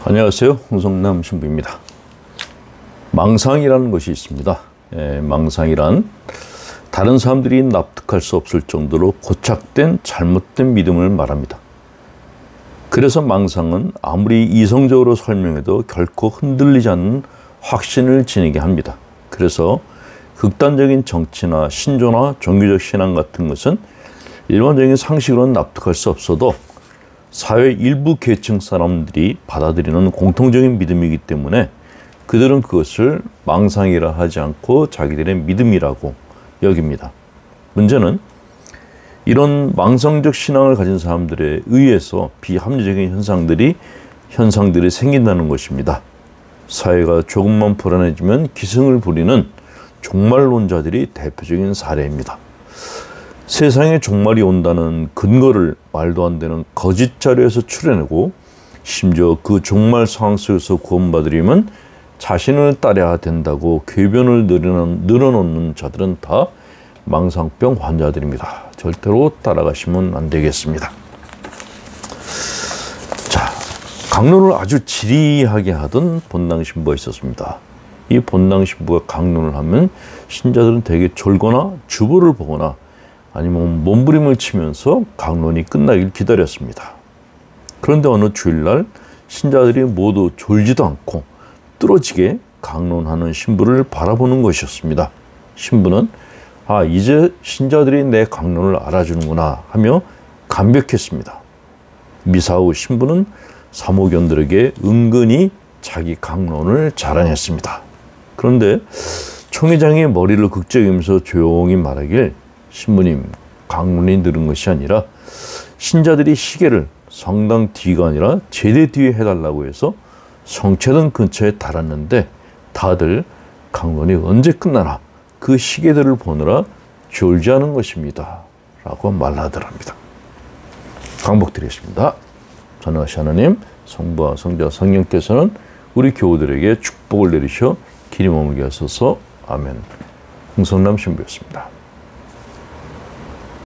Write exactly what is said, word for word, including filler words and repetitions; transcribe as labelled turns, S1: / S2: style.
S1: 안녕하세요. 홍성남 신부입니다. 망상이라는 것이 있습니다. 예, 망상이란 다른 사람들이 납득할 수 없을 정도로 고착된 잘못된 믿음을 말합니다. 그래서 망상은 아무리 이성적으로 설명해도 결코 흔들리지 않는 확신을 지니게 합니다. 그래서 극단적인 정치나 신조나 종교적 신앙 같은 것은 일반적인 상식으로는 납득할 수 없어도 사회 일부 계층 사람들이 받아들이는 공통적인 믿음이기 때문에 그들은 그것을 망상이라 하지 않고 자기들의 믿음이라고 여깁니다. 문제는 이런 망상적 신앙을 가진 사람들에 의해서 비합리적인 현상들이 현상들이 생긴다는 것입니다. 사회가 조금만 불안해지면 기승을 부리는 종말론자들이 대표적인 사례입니다. 세상에 종말이 온다는 근거를 말도 안 되는 거짓 자료에서 추려내고 심지어 그 종말 상황 속에서 구원받으려면 자신을 따라야 된다고 궤변을 늘어놓는 자들은 다 망상병 환자들입니다. 절대로 따라가시면 안 되겠습니다. 자, 강론을 아주 지리하게 하던 본당 신부가 있었습니다. 이 본당 신부가 강론을 하면 신자들은 대개 졸거나 주보를 보거나 아니면 몸부림을 치면서 강론이 끝나길 기다렸습니다. 그런데 어느 주일날 신자들이 모두 졸지도 않고 뚫어지게 강론하는 신부를 바라보는 것이었습니다. 신부는 아, 이제 신자들이 내 강론을 알아주는구나 하며 감격했습니다. 미사 후 신부는 사모견들에게 은근히 자기 강론을 자랑했습니다. 그런데 총회장이 머리를 극적이면서 조용히 말하길 신부님, 강론이 늘은 것이 아니라 신자들이 시계를 성당 뒤가 아니라 제대 뒤에 해달라고 해서 성체동 근처에 달았는데 다들 강론이 언제 끝나나 그 시계들을 보느라 졸지 않은 것입니다. 라고 말하더랍니다. 강복드리겠습니다. 전능하신 하나님, 성부와 성자 성령께서는 우리 교우들에게 축복을 내리셔 길이 머물게 하소서. 아멘. 홍성남 신부였습니다.